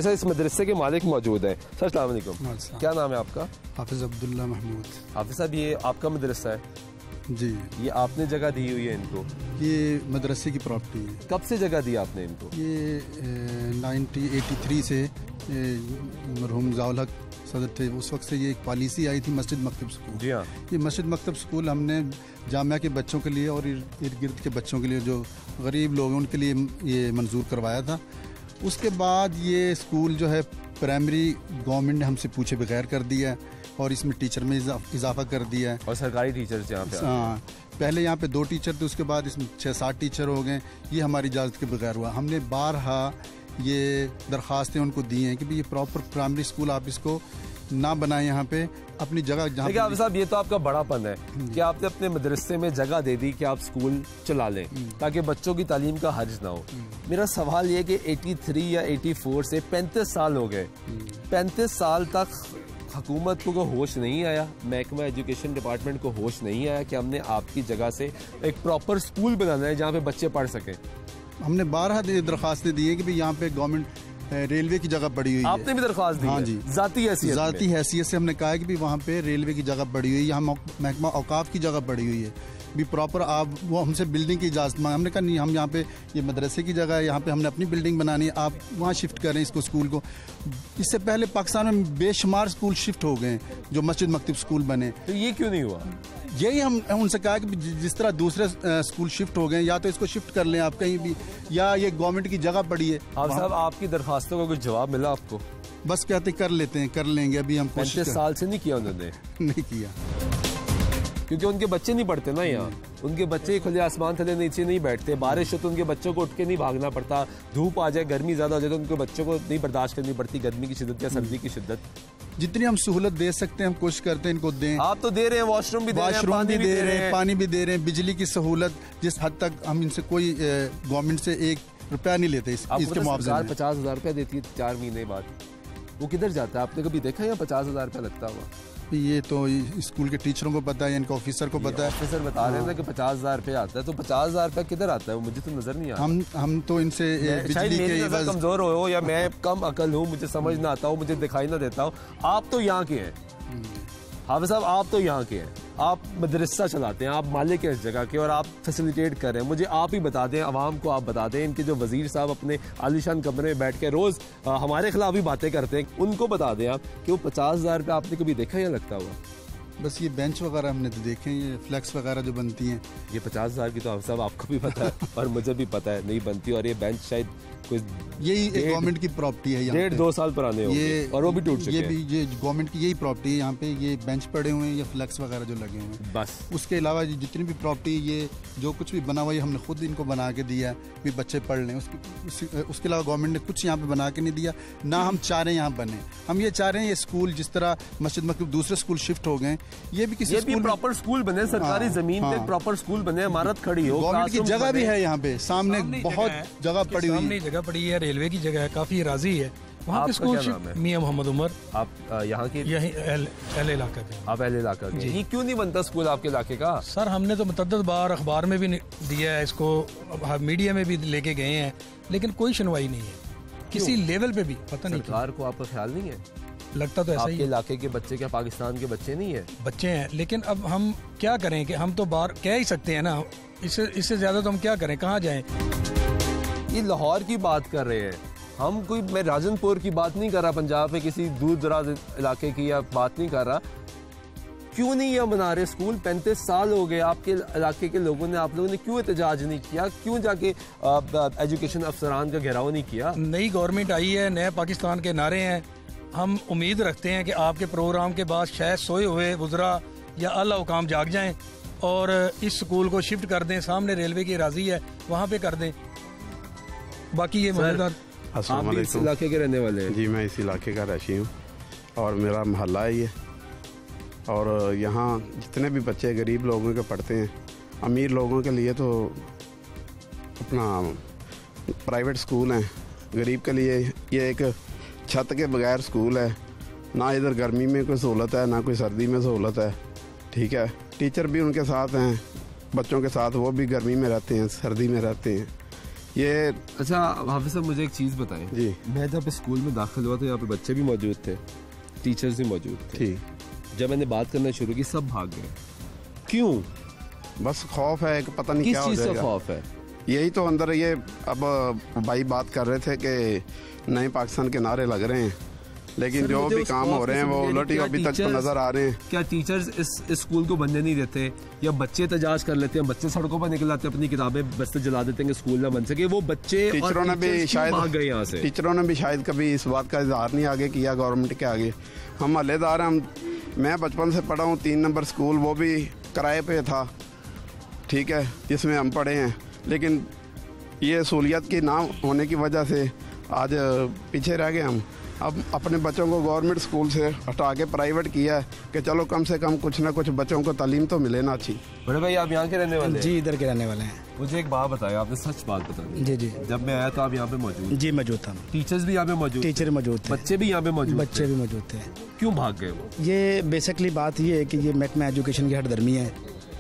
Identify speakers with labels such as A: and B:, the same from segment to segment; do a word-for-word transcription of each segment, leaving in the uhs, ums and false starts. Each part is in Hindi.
A: मेरे साथ इस मदरसे के मालिक मौजूद हैं। सर अस्सलाम वालेकुम, क्या नाम है आपका?
B: हाफिज अब्दुल्ला महमूद।
A: हाफिज साहब, ये आपका मदरसा है?
B: जी।
A: ये आपने जगह दी हुई है इनको?
B: ये मदरसे की प्रॉपर्टी है।
A: कब से जगह दी आपने इनको?
B: ये नाइनटीन एटी थ्री से मरहूम ज़ाउल हक सदर थे, उस वक्त से ये एक पॉलिसी आई थी मस्जिद मकतब स्कूल।
A: जी हाँ।
B: ये मस्जिद मकतब स्कूल हमने जामिया के बच्चों के लिए और इर्द गिर्द के बच्चों के लिए जो गरीब लोग हैं उनके लिए ये मंजूर करवाया था। उसके बाद ये स्कूल जो है प्राइमरी गवर्नमेंट ने हमसे पूछे बगैर कर दिया है और इसमें टीचर में इजाफा कर दिया है।
A: और सरकारी टीचर्स यहाँ पे?
B: हाँ, पहले यहाँ पे दो टीचर थे, उसके बाद इसमें छः सात टीचर हो गए। ये हमारी इजाज़त के बगैर हुआ। हमने बारहा ये दरख्वास्तें उनको दी हैं कि भाई ये प्रॉपर प्राइमरी स्कूल आप इसको ना बनाएं यहाँ पे अपनी जगह जहाँ।
A: देखिए आप साहब, ये तो आपका बड़ापन है कि आपने अपने मदरसे में जगह दे दी कि आप स्कूल चला लें ताकि बच्चों की तालीम का हर्ज ना हो। मेरा सवाल ये कि तिरासी या चौरासी से पैंतीस साल हो गए, पैंतीस साल तक हुकूमत को होश नहीं आया, महकमा एजुकेशन डिपार्टमेंट को होश नहीं आया कि हमने आपकी जगह से एक प्रॉपर स्कूल बनाना है जहाँ पे बच्चे पढ़ सकें।
B: हमने बारह दरख्वास्तें दी है कि भाई यहाँ पे गवर्नमेंट रेलवे की जगह पड़ी हुई है।
A: आपने भी दरख्वास्त दी?
B: हाँ जी,
A: जाती हैसियत
B: जाती हैसियत से हमने कहा है कि भी वहाँ पे रेलवे की जगह पड़ी हुई है, यहाँ महकमा औकाफ की जगह पड़ी हुई है, भी प्रॉपर आप वो हमसे बिल्डिंग की इजाज़त मांगे। हमने कहा नहीं, हम यहाँ पे ये मदरसे की जगह है, यहाँ पे हमने अपनी बिल्डिंग बनानी है, आप वहाँ शिफ्ट करें इसको स्कूल को। इससे पहले पाकिस्तान में बेशुमार स्कूल शिफ्ट हो गए जो मस्जिद मकतब स्कूल बने,
A: तो ये क्यों नहीं हुआ?
B: यही हम उनसे कहा कि जिस तरह दूसरे स्कूल शिफ्ट हो गए, या तो इसको शिफ्ट कर लें आप कहीं भी, या ये गवर्नमेंट की जगह पड़ी है।
A: आप साहब, आपकी दरखास्तों का कुछ जवाब मिला आपको?
B: बस कहते कर लेते हैं, कर लेंगे, अभी हम
A: पैंतीस साल से नहीं किया उन्होंने?
B: नहीं किया,
A: क्योंकि उनके बच्चे नहीं पढ़ते ना यहाँ। उनके बच्चे खुले आसमान थले नीचे नहीं बैठते, बारिश हो तो उनके बच्चों को उठ के नहीं भागना पड़ता, धूप आ जाए, गर्मी ज्यादा हो जाए तो उनके बच्चों को नहीं बर्दाश्त करनी पड़ती गर्मी की शिद्दत या सर्दी की शिद्दत।
B: जितनी हम सहूलत दे सकते हैं हम कोशिश करते हैं इनको दें।
A: आप तो दे रहे हैं, वॉशरूम भी दे रहे हैं,
B: वॉशरूम भी दे रहे हैं, पानी भी दे रहे हैं, बिजली की सहूलत जिस हद तक हम इनसे कोई गवर्नमेंट से एक रुपया नहीं लेते इस, इसके मुआवजे में।
A: पचास हजार रुपया देती है चार महीने बाद, वो किधर जाता है? आपने कभी देखा है पचास हजार रुपया लगता हुआ?
B: ये तो स्कूल के टीचरों को पता है, इनके ऑफिसर को पता है।
A: ऑफिसर बता रहे हैं कि पचास हजार रुपया आता है, तो पचास हजार रुपया किधर आता है? वो मुझे तो नजर नहीं आता।
B: हम हम तो इनसे बिजली के
A: कमजोर हो या मैं कम अकल हूँ, मुझे समझ ना आता हो, मुझे दिखाई ना देता हो। आप तो यहाँ के हैं हाफिज साहब, आप तो यहाँ के हैं, आप मदरसा चलाते हैं, आप मालिक हैं इस जगह के और आप फैसिलिटेट कर रहे हैं। मुझे आप ही बता दें, आवाम को आप बता दें, इनके जो वजीर साहब अपने आलीशान कमरे में बैठ के रोज आ, हमारे खिलाफ ही बातें करते हैं, उनको बता दें आप कि वो पचास हजार रुपये आपने कभी देखा या लगता हुआ?
B: बस ये बेंच वगैरह हमने तो देखे, ये फ्लैक्स वगैरह जो बनती हैं,
A: ये पचास हजार की तो हाफिज साहब आपको भी पता है और मुझे भी पता है नहीं बनती। और ये बेंच शायद कोई
B: यही गवर्नमेंट की प्रॉपर्टी है,
A: डेढ़ दो साल पुराने
B: ये
A: और वो भी टूट चुके
B: हैं। ये भी ये गवर्नमेंट की यही प्रॉपर्टी है। यहाँ पे ये बेंच पड़े हुए हैं, ये फ्लैक्स वगैरह जो लगे हुए हैं, बस। उसके अलावा जितनी भी प्रॉपर्टी, ये जो कुछ भी बना हुआ है हमने खुद इनको बना के दिया है भी बच्चे पढ़ लें। उसके उसके अलावा गवर्नमेंट ने कुछ यहाँ पे बना के नहीं दिया, ना हम चाह रहे हैं यहाँ बने। हम ये चाह रहे हैं ये स्कूल जिस तरह मस्जिद मकतब दूसरे स्कूल शिफ्ट हो गए, ये भी किसी
A: प्रॉपर स्कूल बने, सरकारी जमीन पे प्रॉपर स्कूल बने, इमारत खड़ी हो,
B: गवर्नमेंट की जगह भी है यहाँ पे, सामने बहुत जगह पड़ी हुई है,
C: जगह पड़ी है, रेलवे की जगह है, काफी राजी है वहाँ पे स्कूल। मियां मोहम्मद उमर।
A: आप यहाँ के? यही
C: एल इलाका के।
A: आप एल इलाका के? ये क्यों नहीं बनता स्कूल आपके इलाके का?
C: सर हमने तो मुतअद्दिद बार अखबार में भी दिया है इसको, मीडिया में भी लेके गए हैं, लेकिन कोई सुनवाई नहीं है किसी लेवल पे भी। पता नहीं
A: सरकार को आपका ख्याल नहीं है?
C: लगता तो ऐसा ही।
A: आपके इलाके के बच्चे क्या पाकिस्तान के बच्चे नहीं है?
C: बच्चे हैं, लेकिन अब हम क्या करें कि हम तो बाहर कह ही सकते हैं ना, इससे इससे ज्यादा तो हम क्या करें, कहाँ जाएं?
A: ये लाहौर की बात कर रहे हैं हम, कोई मैं राजनपुर की बात नहीं कर रहा, पंजाब में किसी दूर दराज इलाके की या बात नहीं कर रहा। क्यों नहीं ये बना रहे स्कूल? पैंतीस साल हो गए, आपके इलाके के लोगों ने, आप लोगों ने क्यों एहतजाज नहीं किया? क्यों जाके एजुकेशन अफसरान का घेराव नहीं किया?
C: नई गवर्नमेंट आई है, नए पाकिस्तान के नारे हैं, हम उम्मीद रखते हैं कि आपके प्रोग्राम के बाद शायद सोए हुए वुज़रा या आला हुकाम जाग जाएं और इस स्कूल को शिफ्ट कर दें। सामने रेलवे की राजी है, वहाँ पे कर दें। बाकी ये मजेदार।
A: आप भी इस इलाके के रहने वाले हैं?
D: जी, मैं इस इलाके का रहशी हूँ और मेरा मोहल्ला है ये। और यहाँ जितने भी बच्चे गरीब लोगों के पढ़ते हैं, अमीर लोगों के लिए तो अपना प्राइवेट स्कूल हैं, गरीब के लिए ये एक छत के बगैर स्कूल है। ना इधर गर्मी में कोई सहूलत है, ना कोई सर्दी में सहूलत है। ठीक है, टीचर भी उनके साथ हैं, बच्चों के साथ, वो भी गर्मी में रहते हैं, सर्दी में रहते हैं। ये
A: अच्छा हाफिज साहब, मुझे एक चीज़ बताएं
D: जी।
A: मैं जब स्कूल में दाखिल हुआ तो यहाँ पे बच्चे भी मौजूद थे, टीचर्स भी मौजूद थे।
D: ठीक।
A: जब मैंने बात करना शुरू की सब भाग गए। क्यों?
D: बस खौफ है कि पता नहीं
A: किस
D: क्या हो
A: चीज़ का
D: जाएगा।
A: खौफ है?
D: यही तो अंदर ये अब भाई बात कर रहे थे कि नए पाकिस्तान के नारे लग रहे हैं, लेकिन जो भी काम हो रहे हैं वो उलट ही अभी तक तो नजर आ रहे हैं।
A: क्या टीचर्स इस, इस स्कूल को बनने नहीं देते, या बच्चे तजाज कर लेते हैं, बच्चे सड़कों पर निकल आते हैं, अपनी किताबें बस्ते जला देते हैं कि स्कूल ना बन सके? वो बच्चे
D: टीचरों ने भी शायद
A: भाग गए यहाँ से।
D: टीचरों ने भी शायद कभी इस बात का इजहार नहीं आगे किया गवर्नमेंट के आगे। हम हल्लेदार हैं, हम मैं बचपन से पढ़ा हूँ, तीन नंबर स्कूल वो भी किराए पे था, ठीक है, जिसमें हम पढ़े हैं, लेकिन ये सहूलियत की ना होने की वजह से आज पीछे रह गए हम। अब अपने बच्चों को गवर्नमेंट स्कूल से हटा के प्राइवेट किया है कि चलो कम से कम कुछ ना कुछ बच्चों को तालीम तो मिले ना अच्छी।
A: बड़े भाई, आप यहाँ के रहने वाले हैं?
E: जी, इधर के रहने वाले हैं।
A: मुझे एक बात बताया, आपने सच बात बता दी।
E: जी जी।
A: जब मैं आया तो आप यहाँ पे मौजूद?
E: जी मौजूद था।
A: टीचर्स भी यहाँ पे मौजूद?
E: टीचर मौजूद थे,
A: बच्चे भी यहाँ पे मौजूद?
E: बच्चे भी मौजूद थे।
A: क्यों भाग गए वो?
E: ये बेसिकली बात ये है कि ये महकमा एजुकेशन की हटदर्मी है,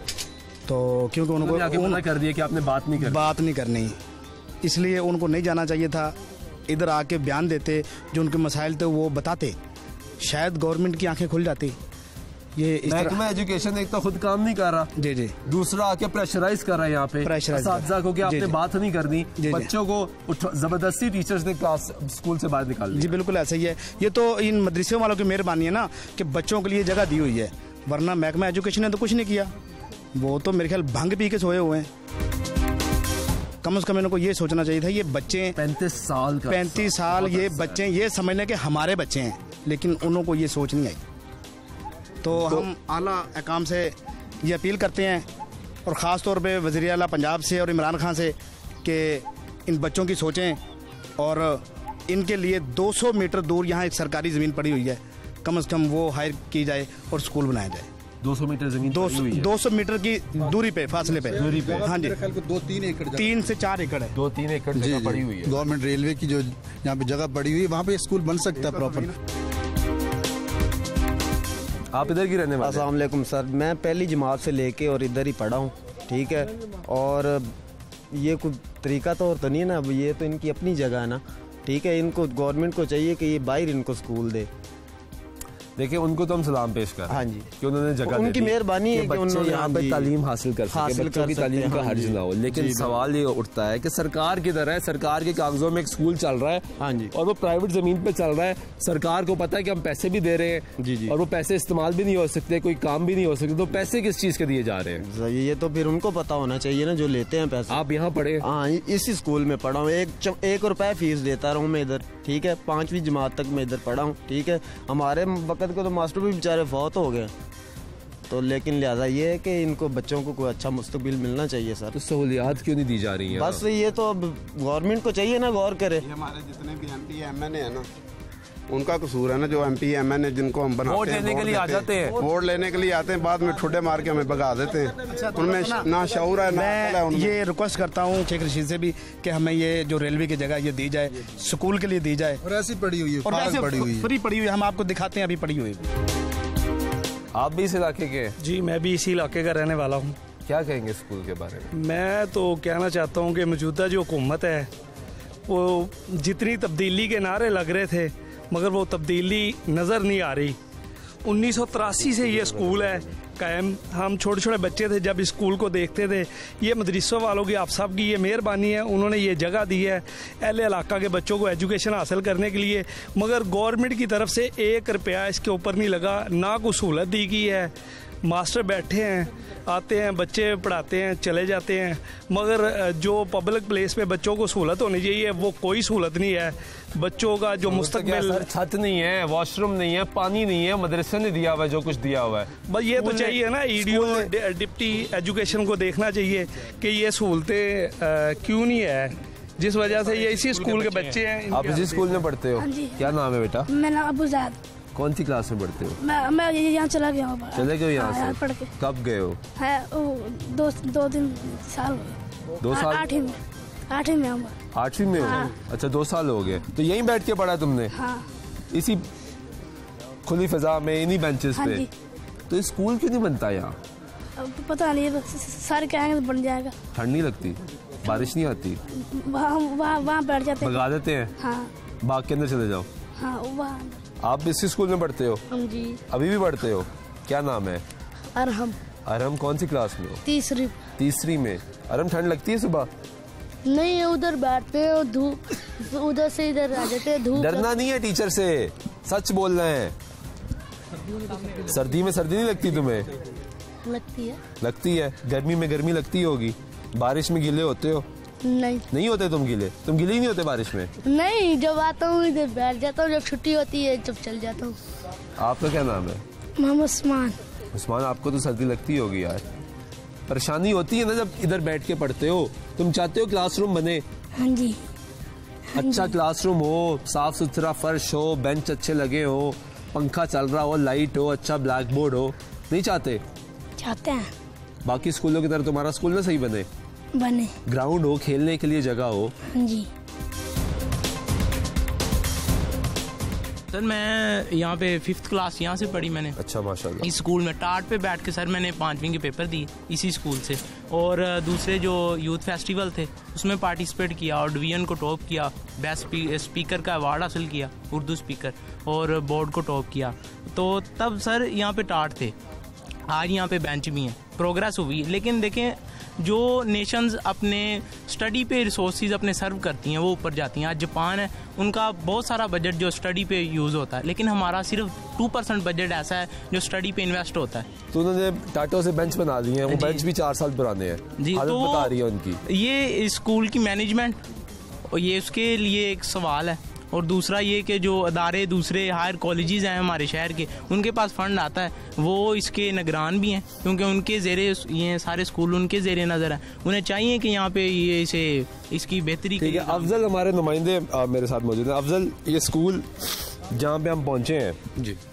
E: तो क्योंकि उनको
A: उन, कर दिया कि आपने बात नहीं करनी
E: बात नहीं करनी, इसलिए उनको नहीं जाना चाहिए था। इधर आके बयान देते, जो उनके मसाइल थे वो बताते, शायद गवर्नमेंट की आंखें खुल जाती। ये इस
A: महकमा एजुकेशन एक तो खुद काम नहीं कर रहा,
E: जी जी,
A: दूसरा आके प्रेशराइज कर रहा है यहाँ पे असातिज़ा को कि आपने बात नहीं करनी, बच्चों को जबरदस्ती टीचर्स ने क्लास स्कूल से बाहर निकाल दिया।
E: जी बिल्कुल ऐसा ही है। ये तो इन मदरसे वालों की मेहरबानी है ना कि बच्चों के लिए जगह दी हुई है, वरना महकमा एजुकेशन ने तो कुछ नहीं किया। वो तो मेरे ख्याल भंग पी के सोए हुए हैं। कम से कम इनको ये सोचना चाहिए था, ये बच्चे
A: पैंतीस साल का
E: पैंतीस साल ये बच्चे ये समझने के हमारे बच्चे हैं, लेकिन उनको ये सोच नहीं आई। तो, तो हम आला अकाम से ये अपील करते हैं, और ख़ास तौर पे वज़ीर आला पंजाब से और इमरान खान से, कि इन बच्चों की सोचें और इनके लिए दो सौ मीटर दूर यहाँ एक सरकारी ज़मीन पड़ी हुई है, कम से कम वो हायर की जाए और स्कूल बनाया जाए।
A: दो सौ मीटर जमीन
E: दो सौ मीटर की दूरी पे, फासले पे,
A: दूरी पे।
E: हाँ जी,
B: दो तीन एकड़
E: तीन से चार एकड़ है,
A: दो तीन एकड़ जगह पड़ी हुई है।
B: गवर्नमेंट रेलवे की जो यहाँ पे जगह पड़ी हुई है, वहाँ पे स्कूल बन सकता है प्रॉपर।
A: आप इधर की रहने वाले?
F: अस्सलाम वालेकुम सर, मैं पहली जमात से लेके और इधर ही पढ़ा हूँ, ठीक है, और ये कोई तरीका तो और तो नहीं है ना, ये तो इनकी अपनी जगह है ना, ठीक है। इनको गवर्नमेंट को चाहिए कि ये बाहर इनको स्कूल दे।
A: देखिए, उनको तो हम सलाम पेश कर,
F: हाँ जी,
A: कि उन्होंने जगह
F: उनकी मेहरबानी है कि उन्होंने
A: यहाँ पे तालीम हासिल कर सके, बच्चों की तालीम का हर्ज ना हो। लेकिन सवाल ये उठता है कि सरकार किधर है? सरकार के कागजों में एक स्कूल चल रहा है,
F: हाँ जी,
A: और वो प्राइवेट जमीन पे चल रहा है। सरकार को पता है कि हम पैसे भी दे रहे हैं,
F: जी जी,
A: और वो पैसे इस्तेमाल भी नहीं हो सकते, कोई काम भी नहीं हो सकते, तो पैसे किस चीज के दिए जा रहे हैं?
F: ये तो फिर उनको पता होना चाहिए ना, जो लेते हैं पैसे।
A: आप यहाँ पढ़े?
F: हाँ, इसी स्कूल में पढ़ा हूँ, एक एक रुपए फीस देता रहूँ मैं इधर, ठीक है, पांचवी जमात तक मैं इधर पढ़ा हूँ, ठीक है। हमारे वक्त को तो मास्टर भी बेचारे फौत हो गए, तो लेकिन लिहाजा ये है कि इनको बच्चों को कोई अच्छा मुस्तकबिल मिलना चाहिए सर।
A: तो सहूलियात क्यों नहीं दी जा रही है?
F: बस ये तो अब गवर्नमेंट को चाहिए ना, गौर करे।
D: हमारे जितने भी M P M N A है ना, उनका कसूर है ना, जो M P M N A जिनको हम बनाते हैं,
A: वोट लेने के लिए आ जाते हैं,
D: वोट लेने के लिए आते हैं, बाद में ठुड्डे मार के हमें भगा देते हैं। उनमें ना शऊर है ना अक्ल है।
E: मैं ये रिक्वेस्ट करता हूँ शेख रशीद से भी कि हमें ये जो रेलवे की जगह ये दी जाए, स्कूल के लिए दी जाए,
B: और ऐसी पड़ी हुई है,
E: और वैसे
B: पड़ी हुई है,
E: फ्री पड़ी हुई है, हम आपको दिखाते हैं, अभी पड़ी हुई है।
A: आप भी इस इलाके के?
C: जी, मैं भी इसी इलाके का रहने वाला हूँ।
A: क्या कहेंगे स्कूल के बारे में?
C: मैं तो कहना चाहता हूँ कि मौजूदा जो हुकूमत है, वो जितनी तब्दीली के नारे लग रहे थे, मगर वो तब्दीली नज़र नहीं आ रही। उन्नीस सौ तिरासी से ये स्कूल है कायम। हम छोटे छोटे बच्चे थे जब इस स्कूल को देखते थे। ये मदरसों वालों की, आप सब की ये मेहरबानी है, उन्होंने ये जगह दी है अहले इलाका के बच्चों को एजुकेशन हासिल करने के लिए, मगर गवर्नमेंट की तरफ से एक रुपया इसके ऊपर नहीं लगा, ना कोई सहूलत दी गई है। मास्टर बैठे हैं, आते हैं, बच्चे पढ़ाते हैं, चले जाते हैं, मगर जो पब्लिक प्लेस पे बच्चों को सहूलत होनी चाहिए वो कोई सहूलत नहीं है। बच्चों का जो मुस्तकबिल,
A: छत नहीं है, वॉशरूम नहीं है, पानी नहीं है, मदरसे ने दिया हुआ है जो कुछ दिया हुआ है।
C: बस ये तो चाहिए ना, ईडीओ डिप्टी एजुकेशन को देखना चाहिए कि ये सहूलतें क्यों नहीं है, जिस वजह से ये इसी स्कूल के बच्चे हैं।
A: आप इसी स्कूल में पढ़ते हो? क्या नाम है बेटा?
G: मेरा नाम अबू ज़ैद।
A: कौन सी क्लास में पढ़ते हो?
G: मैं मैं यहाँ चला गया हूँ।
A: चले गए यहाँ से?
G: पढ़ के।
A: कब गए हो?
G: है दो दो दिन साल हो
A: दो साल?
G: आठवीं में आठवीं में हूँ।
A: आठवीं में हो? अच्छा, दो साल हो गए। तो यहीं बैठ के पढ़ा तुमने?
G: हाँ।
A: इसी खुली फिजा में, इन्हीं बेंचेस
G: हाँ
A: पे?
G: जी।
A: तो स्कूल क्यों नहीं बनता यहाँ?
G: अब तो पता नहीं, बस सर कहेंगे तो बन जाएगा।
A: ठंड नहीं लगती? बारिश नहीं आती?
G: वहाँ वहाँ वहाँ बैठ जाते हैं।
A: भगा देते हैं?
G: हाँ।
A: बाग के अंदर चले जाओ।
G: हाँ वहाँ।
A: आप इसी स्कूल में पढ़ते हो?
G: हम जी।
A: अभी भी पढ़ते हो? क्या नाम है?
G: अरहम।
A: अरहम कौन सी क्लास में हो?
G: तीसरी।
A: तीसरी में। अरहम ठंड लगती है सुबह?
G: नहीं, उधर बैठते हैं और धूप, उधर से इधर आ जाते हैं धूप।
A: डरना नहीं है टीचर से, सच बोल रहे हैं। सर्दी में सर्दी नहीं लगती तुम्हें?
G: लगती है।
A: लगती है। गर्मी में गर्मी लगती होगी। बारिश में गीले होते हो?
G: नहीं।
A: नहीं होते तुम गीले? तुम गीले ही नहीं होते बारिश में?
G: नहीं, जब आता हूँ इधर बैठ जाता हूँ, जब छुट्टी होती है जब चल जाता हूँ।
A: आपका क्या नाम है?
G: मोहम्मद उस्मान।
A: उस्मान, आपको तो सर्दी लगती होगी यार। परेशानी होती है ना जब इधर बैठ के पढ़ते हो। तुम चाहते हो क्लासरूम बने?
G: हाँ जी।
A: अच्छा क्लासरूम हो, साफ सुथरा फर्श हो, बेंच अच्छे लगे हो, पंखा चल रहा हो, लाइट हो, अच्छा ब्लैक बोर्ड हो। नहीं चाहते?
G: चाहते हैं।
A: बाकी स्कूलों की तरह तुम्हारा स्कूल ना सही बने?
G: बने।
A: ग्राउंड हो, खेलने के लिए जगह हो।
G: हाँ जी।
H: सर मैं यहाँ पे फिफ्थ क्लास यहाँ से पढ़ी मैंने।
A: अच्छा माशाल्लाह।
H: इस स्कूल में टाट पे बैठ के सर मैंने पाँचवीं के पेपर दिए इसी स्कूल से, और दूसरे जो यूथ फेस्टिवल थे उसमें पार्टिसिपेट किया और डिवीजन को टॉप किया, बेस्ट स्पीकर का अवार्ड हासिल किया, उर्दू स्पीकर, और बोर्ड को टॉप किया। तो तब सर यहाँ पे टाट थे, आज यहाँ पे बेंच भी हैं, प्रोग्रेस हुई। लेकिन देखें जो नेशंस अपने स्टडी पे रिसोर्सेज अपने सर्व करती हैं वो ऊपर जाती हैं। आज जापान है, उनका बहुत सारा बजट जो स्टडी पे यूज़ होता है, लेकिन हमारा सिर्फ टू परसेंट बजट ऐसा है जो स्टडी पे इन्वेस्ट होता है।
A: तो उन्होंने टाटो से बेंच बना दिए हैं, वो बेंच भी चार साल पुराने हैं जी। हालत तो बता रही है उनकी।
H: ये स्कूल की मैनेजमेंट, और ये उसके लिए एक सवाल है। और दूसरा ये कि जो अदारे दूसरे हायर कॉलेजेस हैं हमारे शहर के, उनके पास फंड आता है, वो इसके निगरान भी हैं, क्योंकि उनके ज़ेरे ये सारे स्कूल उनके ज़ेरे नज़र हैं। उन्हें चाहिए कि यहाँ पे ये इसे इसकी बेहतरी।
A: ठीक है, अफजल हमारे नुमाइंदे मेरे साथ मौजूद हैं। अफजल, ये स्कूल जहाँ पे हम पहुँचे हैं जी,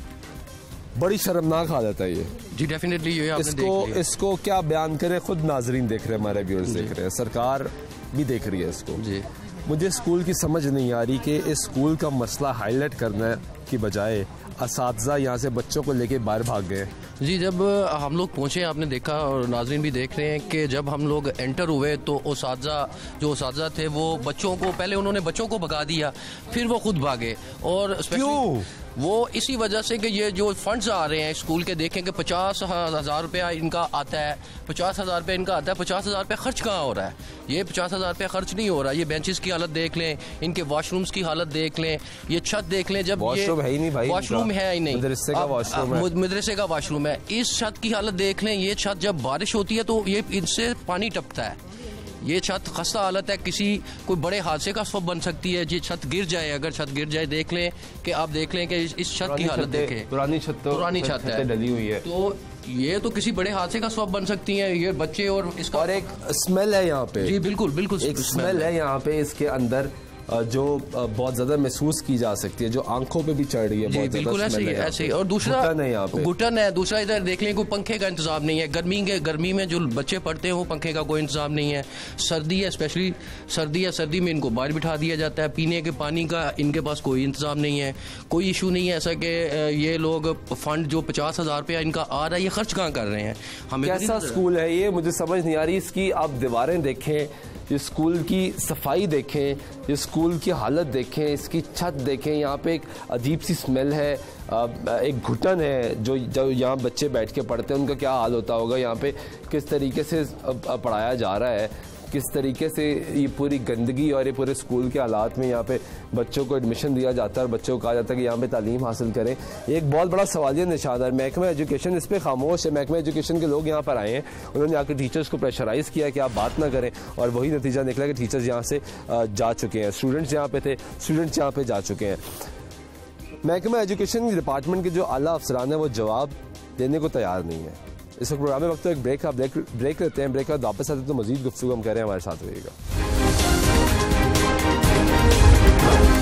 A: बड़ी शर्मनाक हालत है ये
I: जी। डेफिनेटली ये आपने
A: इसको
I: देख लिया।
A: इसको क्या बयान करें, खुद नाजरीन देख रहे हैं, हमारे व्यूअर्स देख रहे हैं, सरकार भी देख रही है इसको जी। मुझे स्कूल की समझ नहीं आ रही कि इस स्कूल का मसला हाईलाइट करने की बजाय असातिज़ा यहाँ से बच्चों को लेके बाहर भाग गए
I: जी। जब हम लोग पहुँचे आपने देखा, और नाजरीन भी देख रहे हैं कि जब हम लोग एंटर हुए तो उसातिज़ा जो उसातिज़ा थे वो बच्चों को, पहले उन्होंने बच्चों को भगा दिया, फिर वो खुद भागे। और
A: क्यों?
I: वो इसी वजह से कि ये जो फंड्स आ रहे हैं स्कूल के, देखें कि पचास हज़ार रुपया इनका आता है, पचास हज़ार रुपया इनका आता है, पचास हज़ार रुपया खर्च कहाँ हो रहा है? ये पचास हज़ार रुपया खर्च नहीं हो रहा। ये बेंचेस की हालत देख लें, इनके वॉशरूम्स की हालत देख लें, ये छत देख लें। जब
A: वॉशरूम है ही नहीं भाई,
I: वॉशरूम है ही नहीं,
A: मदरसे का वॉशरूम है,
I: मदरसे का वॉशरूम है। इस छत की हालत देख लें, ये छत जब बारिश होती है तो ये इनसे पानी टपकता है। ये छत खस्ता हालत है, किसी कोई बड़े हादसे का सबब बन सकती है। ये छत गिर जाए, अगर छत गिर जाए, देख लें कि आप देख लें कि इस छत की हालत देखें,
A: पुरानी छत तो
I: पुरानी छत है,
A: डली हुई है,
I: तो ये तो किसी बड़े हादसे का सबब बन सकती हैं ये बच्चे। और इसका
A: और एक स्मेल है यहाँ पे जी,
I: बिल्कुल बिल्कुल
A: एक स्मेल है यहाँ पे इसके अंदर जो बहुत ज्यादा महसूस की जा सकती है, जो आंखों पे भी चढ़ रही है।
I: जी बिल्कुल ऐसे ही ऐसे ही। और दूसरा घुटन है यहाँ पे, घुटन है। दूसरा इधर देख लें कोई पंखे का इंतजाम नहीं है। गर्मी के गर्मी में जो बच्चे पढ़ते हैं वो पंखे का कोई इंतजाम नहीं है। सर्दी है, स्पेशली सर्दी है, सर्दी में इनको बाहर बिठा दिया जाता है। पीने के पानी का इनके पास कोई इंतजाम नहीं है, कोई इशू नहीं है ऐसा कि ये लोग फंड जो पचास हजार रुपया इनका आ रहा है ये खर्च कहाँ कर रहे हैं। हमें
A: कैसा स्कूल है ये, मुझे समझ नहीं आ रही। इसकी आप दीवारें देखें, इस स्कूल की सफाई देखें, इस स्कूल की हालत देखें, इसकी छत देखें, यहाँ पे एक अजीब सी स्मेल है, एक घुटन है। जो जो यहाँ बच्चे बैठ के पढ़ते हैं उनका क्या हाल होता होगा, यहाँ पे किस तरीके से पढ़ाया जा रहा है, किस तरीके से ये पूरी गंदगी और ये पूरे स्कूल के हालात में यहाँ पे बच्चों को एडमिशन दिया जाता है और बच्चों को कहा जाता है कि यहाँ पे तालीम हासिल करें। एक बहुत बड़ा सवालिया निशान है। महकमा एजुकेशन इस पर खामोश है। महकमा एजुकेशन के लोग यहाँ पर आए हैं, उन्होंने आकर टीचर्स को प्रेशराइज़ किया कि आप बात ना करें, और वही नतीजा निकला कि टीचर्स यहाँ से जा चुके हैं, स्टूडेंट्स यहाँ पे थे, स्टूडेंट्स यहाँ पे जा चुके हैं। महकमा एजुकेशन डिपार्टमेंट के जो आला अफसरान है वो जवाब देने को तैयार नहीं है। इस वक्त प्रोग्राम में वक्त तो एक ब्रेक, आप ब्रेक ब्रेक लेते हैं, ब्रेक के बाद वापस आते हैं तो मजीद गुफ्तगू हम करें, हमारे साथ रहिएगा।